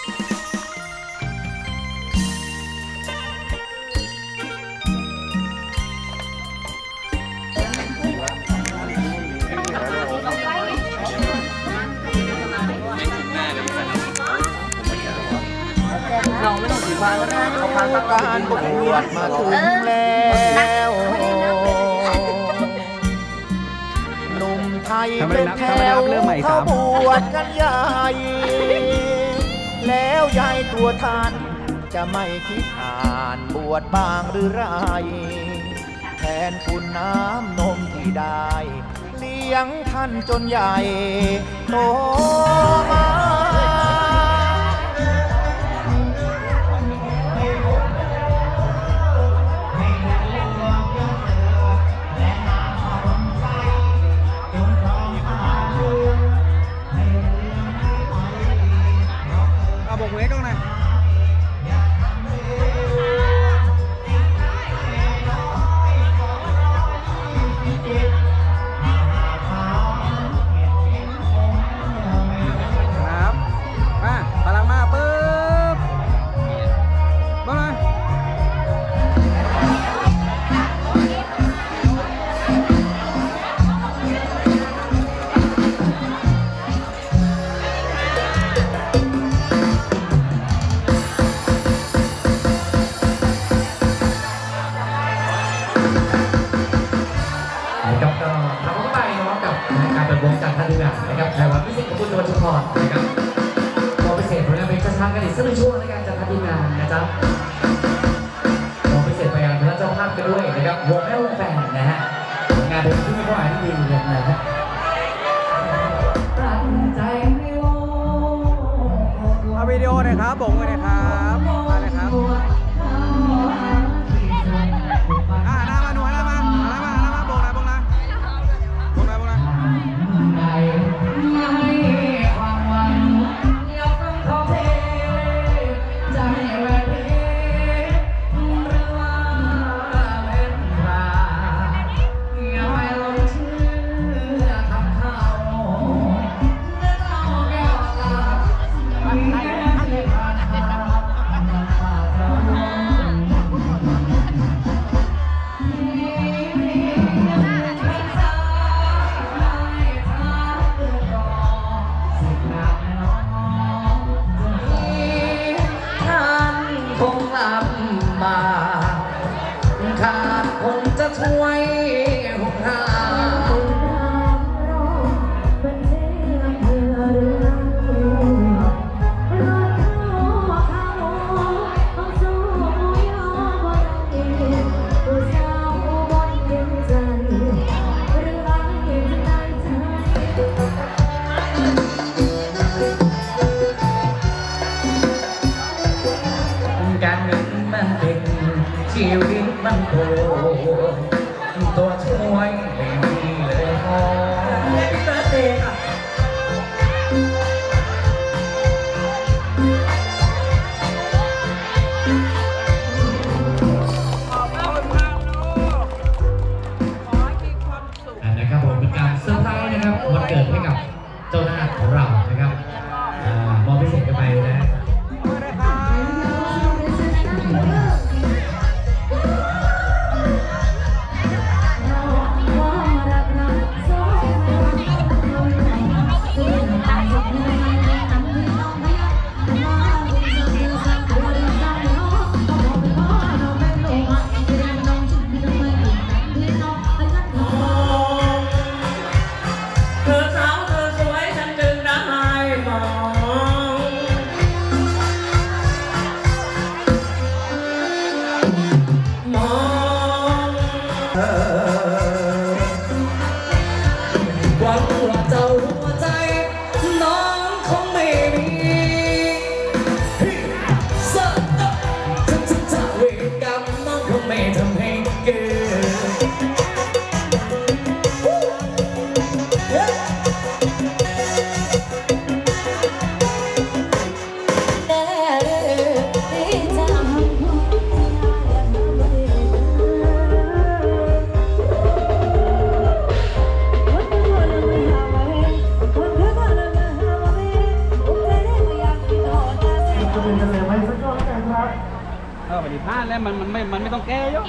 เราไม่ต้องถือพานแล้วนะเอาพานประการบวชมาถึงแล้วหนุ่มไทยเป็นแถวเขาบวชกันใหญ่แล้วยายตัวท่านจะไม่คิดอ่านบวชบ้างหรือไรแทนคุณน้ำนมที่ได้เลี้ยงท่านจนใหญ่โตมาบอกเวกต้องนะครับมาพลังมาปึ๊บมาเลยนะครับในวันพิเศษของคุณโดนชุพรนะครับวันพิเศษของเราเป็นช้างกันอีกสักหนึ่งช่วงในการจัดทำงานนะจ๊ะวันพิเศษไปยังพระเจ้าภาพกันด้วยนะครับวงแม่วงแฟนนะฮะงานเป็นที่ไม่ค่อยดีเลยนะฮะเอาวิดีโอหน่อยครับบ่งเลยนะครับมาเลยครับหน้ามาหนูหน้ามาบ่งนะบ่งนะบ่งนะบ่งนะช่วยหุบหาการเงินมันเป็นชีวิตมันโตตัวช่วยไม่มีเลยพอเด็กอ่ะนะครับผมเป็นการเซอร์ไพรส์นะครับวันเกิดให้กับเจ้าหน้าของเรานะครับมอบพิเศษกันไปนะวันนี้พลาดแล้วมันไม่ต้องแก้เยอะ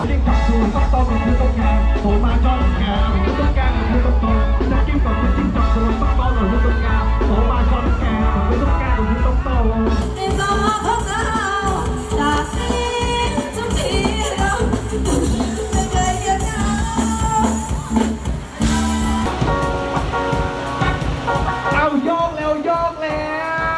รียกจับดูต้องโตกับคือต้องแก่โผล่มาจอนแก่คือต้องแก่คือต้องโตจะกิ้งกับคือจิ้งจับตัวต้องโตกับคือต้องแก่โผล่มาจอนแก่คือต้องแก่คือต้องโตในสมองของเราจากนี้ทุกทีเราไม่เคยเยียวยาเอาโยกแล้วโยกแล้ว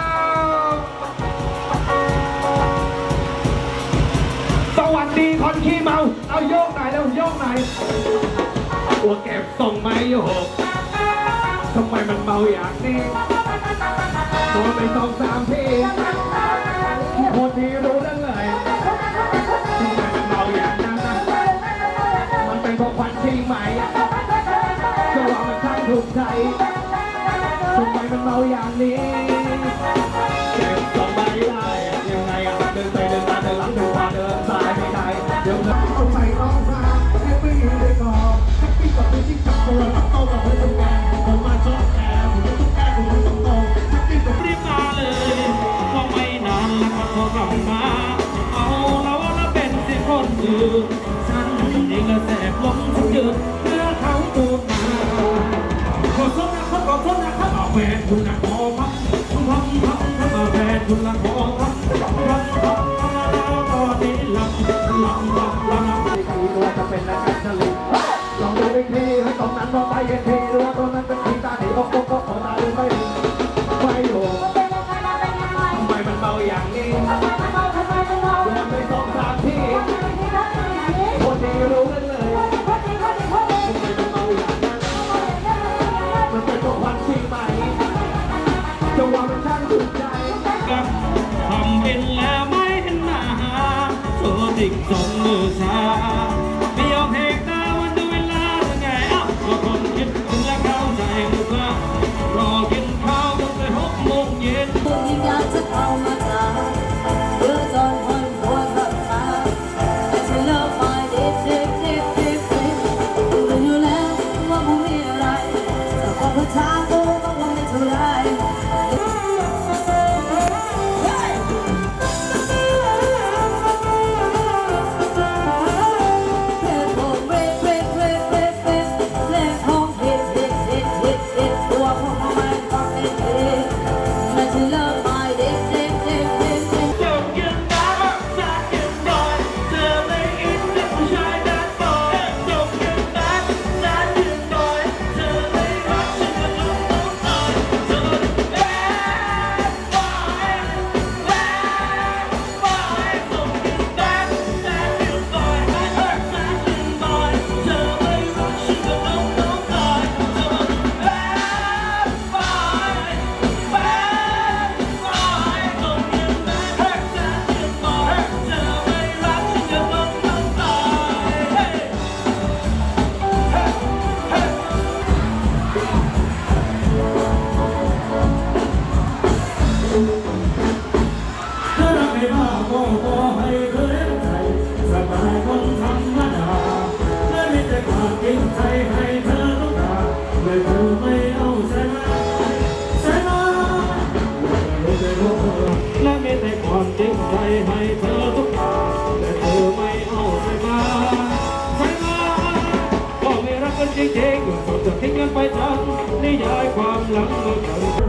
สวัสดีคนขี้เมาเอาโยกไหนแล้วโยกไหนตัวเก็บส่งไม้โยกทำไมมันเมาอย่างนี้ตัวไปสองสามทีคนที่รู้ได้เลยทำไมมันเมาอย่างนั้นนะมันเป็นเพราะควันที่ไหมจะว่ามันช่างถูกใจทำไมมันเมาอย่างนี้เก็บส่งไม้ได้ยังไงอะเดินไปเดินมาเดินหลังเดินขวาเดินซ้ายไม่ได้เดี๋ยวเอาใส่รองเท้าให้ไม่ยืนได้ก่อนให้พี่กับพี่ที่จับตัวต้องโตกับพี่ต้องแก่ผมมาชอบแก่ผมต้องแก่ผมต้องโตให้พี่กับรีบมาเลยก็ไม่นานแล้วก็โทรกลับมาเอาแล้วนะเป็นสิคนอื่นฉันเองก็แสบลงทุกยืนเพื่อเขาตัวมาขอโทษนะครับขอโทษนะครับเอาแฟนคุณนะขอพักพักเอาแฟนคุณนะขอพักตอนนี้ลำดีว่าจะเป็นนักการเฉลี่ยลองดูอีกทีให้ตรงนั้นมองไปเห็นทีหรือว่าตรงนั้นเป็นทีตาหนีก็ขอตาดูไม่อยู่ทำไมมันเมาอย่างนี้ยังไม่ต้องสามทีคนดีรู้กันเลยทำไมมันเมาอย่างนั้นมันเป็นตัวควันที่ใหม่จะว่ามันช่างถูกใจทำเป็นแล้วไม่เห็นหน้าโซติกสองมือชาไม่ยอมเพกตาวันดูเวลายังไงเอ้าก็คนคิดถึงแล้วเข้าใจหรือเปล่ารอกินข้าวจนไป6 โมงเย็นยิ่งอยากจะเข้ามาจากเพื่อจอนคนหัวขับมาแต่ฉันเลิกไปดิบรู้อยู่แล้วว่ามึงมีอะไรแต่พอพูดช้ากูก็ว่าไม่เท่าไรและมีแต่ความจริงใจให้เธอทุกอย่างแต่เธอไม่เอาใส่มาก็ไม่รักกันจริงๆก็จะทิ้งกันไปทั้งนิยายความหลังเมื่อเกิด